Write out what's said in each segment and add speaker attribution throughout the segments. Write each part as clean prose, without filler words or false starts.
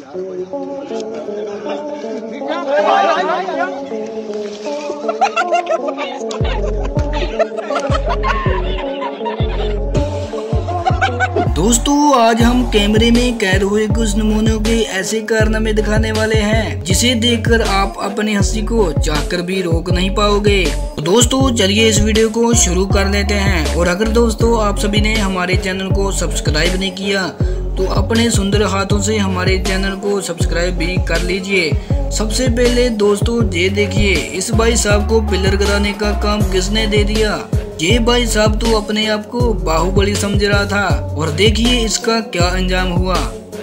Speaker 1: दोस्तों आज हम कैमरे में कैद हुए कुछ नमूनों के ऐसे कारनामे दिखाने वाले हैं जिसे देखकर आप अपनी हंसी को चाहकर भी रोक नहीं पाओगे। तो दोस्तों चलिए इस वीडियो को शुरू कर लेते हैं। और अगर दोस्तों आप सभी ने हमारे चैनल को सब्सक्राइब नहीं किया तो अपने सुंदर हाथों से हमारे चैनल को सब्सक्राइब भी कर लीजिए। सबसे पहले दोस्तों ये देखिए, इस भाई साहब को पिलर कराने का काम किसने दे दिया। ये भाई साहब तो अपने आप को बाहुबली समझ रहा था और देखिए इसका क्या अंजाम हुआ।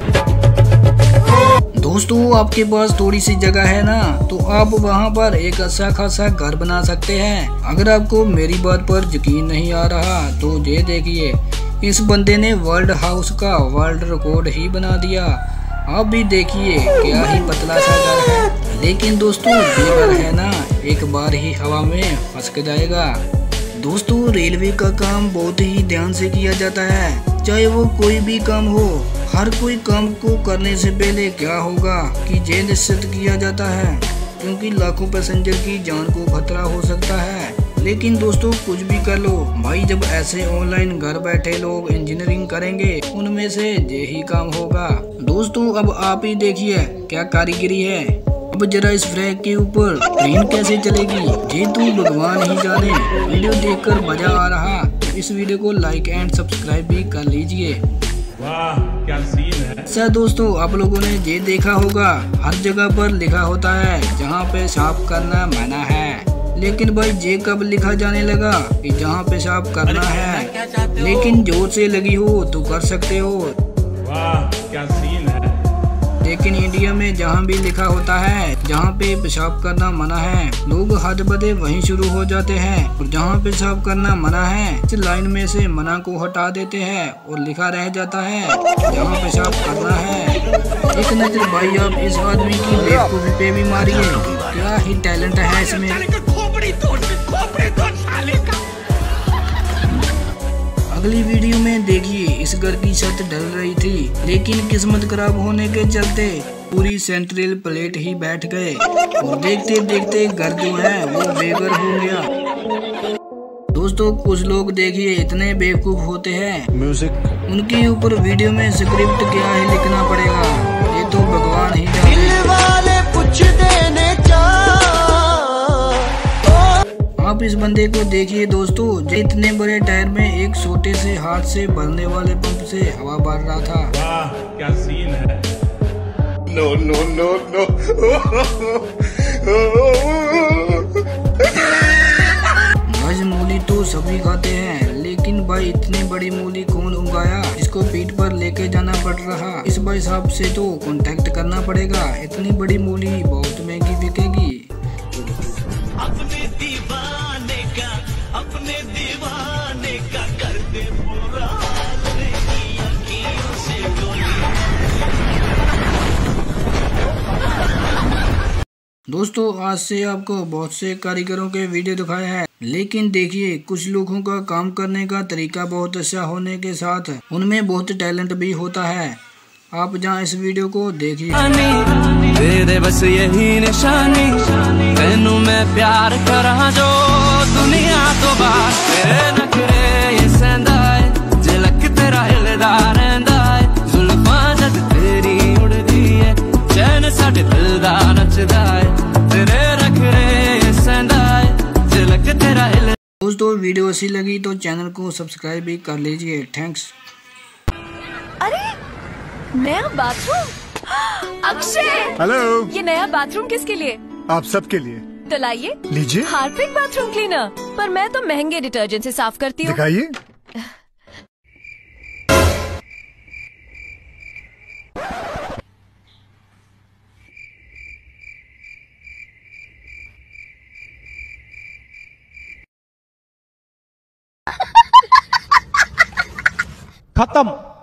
Speaker 1: दोस्तों आपके पास थोड़ी सी जगह है ना, तो आप वहां पर एक अच्छा खासा घर बना सकते हैं। अगर आपको मेरी बात पर यकीन नहीं आ रहा तो ये देखिए, इस बंदे ने वर्ल्ड हाउस का वर्ल्ड रिकॉर्ड ही बना दिया। आप भी देखिए क्या ही पतला सा घर है, लेकिन दोस्तों ये घर है ना एक बार ही हवा में फंस के जाएगा। दोस्तों रेलवे का काम बहुत ही ध्यान से किया जाता है, चाहे वो कोई भी काम हो। हर कोई काम को करने से पहले क्या होगा कि ये निश्चित किया जाता है, क्योंकि लाखों पैसेंजर की जान को खतरा हो सकता है। लेकिन दोस्तों कुछ भी कर लो भाई, जब ऐसे ऑनलाइन घर बैठे लोग इंजीनियरिंग करेंगे उनमें से यही काम होगा। दोस्तों अब आप ही देखिए क्या कारीगरी है। अब जरा इस फ्लैग के ऊपर ट्रेन कैसे चलेगी ये तो भगवान ही जाने। वीडियो देखकर मजा आ रहा तो इस वीडियो को लाइक एंड सब्सक्राइब भी कर लीजिए।
Speaker 2: वाह क्या सीन है।
Speaker 1: अच्छा दोस्तों आप लोगों ने ये देखा होगा, हर जगह पर लिखा होता है जहाँ पेशाब करना मना है। लेकिन भाई ये कब लिखा जाने लगा कि जहाँ पेशाब करना है, लेकिन जोर से लगी हो तो कर सकते हो।
Speaker 2: वाह क्या सीन है।
Speaker 1: लेकिन इंडिया में जहाँ भी लिखा होता है जहाँ पे पेशाब करना मना है, लोग हद बदे वहीं शुरू हो जाते हैं और जहाँ पेशाब करना मना है इस लाइन में से मना को हटा देते हैं और लिखा रह जाता है जहाँ पेशाब करना है। एक नजर भाई आप इस आदमी की बेवकूफी पे भी मारिए, क्या ही टैलेंट है इसमें। अगली वीडियो में देखिए, इस घर की छत ढल रही थी लेकिन किस्मत खराब होने के चलते पूरी सेंट्रल प्लेट ही बैठ गए और देखते देखते घर जो है वो बेघर हो गया। दोस्तों कुछ लोग देखिए इतने बेवकूफ होते हैं, म्यूजिक उनके ऊपर वीडियो में स्क्रिप्ट क्या ही लिखना पड़ेगा, ये तो भगवान ही जाने। आप इस बंदे को देखिए दोस्तों, जो इतने बड़े टायर में एक छोटे से हाथ से भरने वाले पंप से हवा भर रहा था।
Speaker 2: वाह क्या सीन है।
Speaker 3: No no no no.
Speaker 1: भाई मूली तो सभी खाते हैं, लेकिन भाई इतनी बड़ी मूली कौन उगाया, इसको पीठ पर लेके जाना पड़ रहा। इस भाई साहब से तो कांटेक्ट करना पड़ेगा, इतनी बड़ी मूली बहुत महंगी बिकेगी।
Speaker 4: अपने दीवाने का कर दे पूरा से
Speaker 1: दोस्तों आज से आपको बहुत से कारीगरों के वीडियो दिखाए हैं, लेकिन देखिए कुछ लोगों का काम करने का तरीका बहुत अच्छा होने के साथ उनमें बहुत टैलेंट भी होता है। आप जहाँ इस वीडियो को देखिए।
Speaker 4: तेरे बस यही निशानी, तेनू मैं प्यार करा जो दुनिया तो बाहर। तेरे नखरे ये सेंदा है, झलक तेरा हिलदा रहंदा है, जुल्फां जद तेरी उड़दी है, चैन साडे दिल दा नचदा है। तेरे नखरे ये सेंदा है, झलक तेरा हिल।
Speaker 1: दोस्तों वीडियो अच्छी लगी तो चैनल को सब्सक्राइब भी कर लीजिए। थैंक्स।
Speaker 5: अरे नया बाथरूम, अक्षय
Speaker 3: हेलो,
Speaker 5: ये नया बाथरूम किसके लिए?
Speaker 3: आप सबके लिए।
Speaker 5: तो लाइए
Speaker 3: लीजिए।
Speaker 5: हार्पिक बाथरूम क्लीनर, पर मैं तो महंगे डिटर्जेंट से साफ करती हूँ।
Speaker 3: दिखाइए।
Speaker 6: खत्म।